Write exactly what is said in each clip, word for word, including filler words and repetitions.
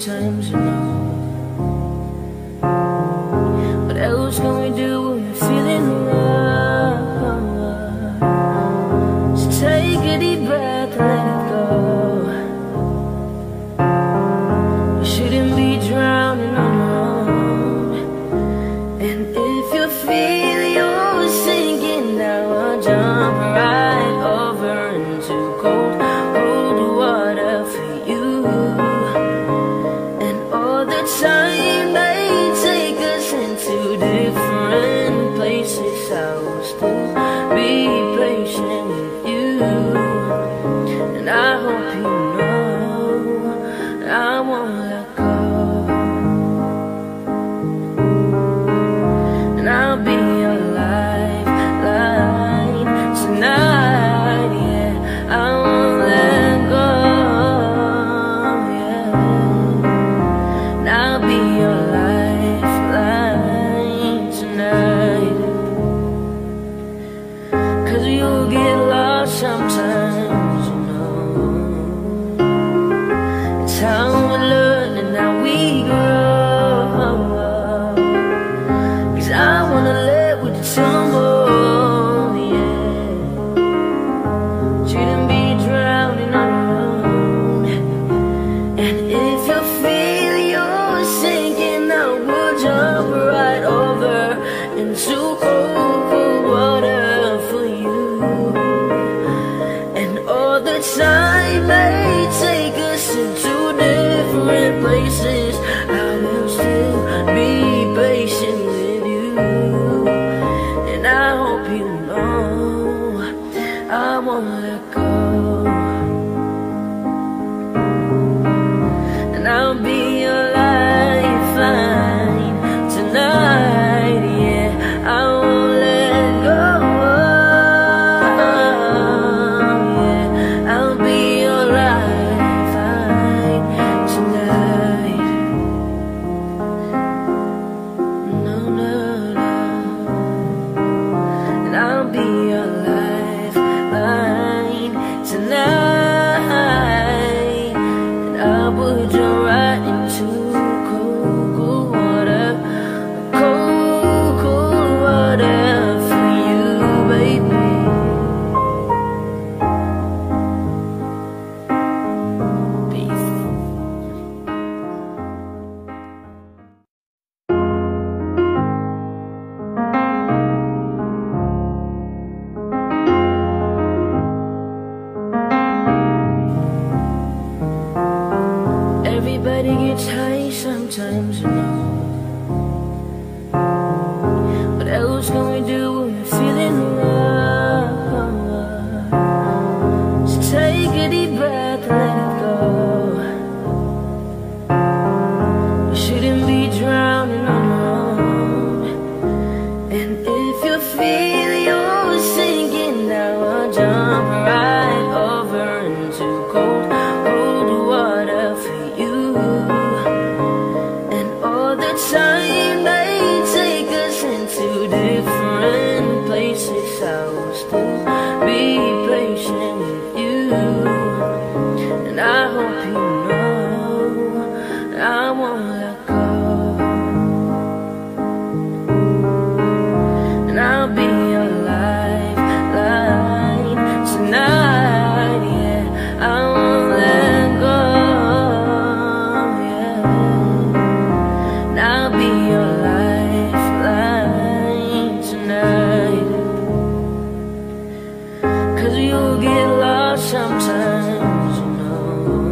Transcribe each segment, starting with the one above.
sometimes, you know. What else can we do when we're feeling love? So take a deep breath and let it go. You shouldn't be drowning on your own. And if you feel you're sinking down, I'll jump right over into cold, cold water for you. And all the time may take us into different places, I will still be patient with you. And I hope you know I won't let go. And I'll be your lifeline tonight, yeah. I won't let go, yeah. And I'll be your lifeline tonight. Cause you'll get lost sometimes, you know. It's how we learn and how we grow. Cause I wanna let with the tumble, yeah. Shouldn't be drowning on your own. And if you feel you're sinking, I will jump right over into cold, cold water for you. And all the time may take us into different places, I will still be patient with you. And I hope you know I won't let go. And I'll be your lifeline tonight, yeah. I won't let go, yeah. I'll be your lifeline tonight. No, no, no. And I'll be your lifeline tonight. And I will jump right into cold, cold water, cold, cold water for you, baby. Peace. Everybody gets high sometimes, you know. What else can we do when we're feeling love? So take a deep breath and let it go. You shouldn't be drowning on your own. And if you feel you're sinking down, I'll jump right over into cold, cold water for you. And all the time may take us into different places, I will still be patient with you. And I hope you know I won't let go. And I'll be your lifeline tonight, yeah. I won't let go, yeah. And I'll be your lifeline tonight. Cause you'll get lost sometimes, you know.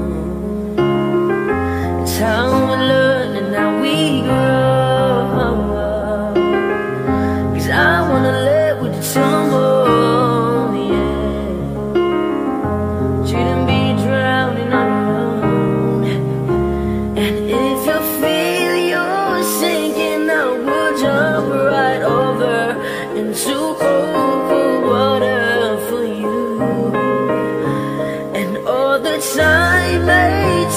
It's how we learn and how we grow. Cause I wanna let with the tumble, yeah. Shouldn't be drowning on your own. And if you feel you're sinking, I will jump right over into cold, cold water for you. And all the time may